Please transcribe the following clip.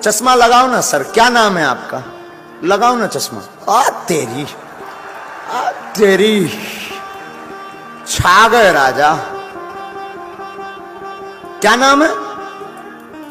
चश्मा लगाओ ना सर, क्या नाम है आपका? लगाओ ना चश्मा। तेरी छा गए राजा। क्या नाम है?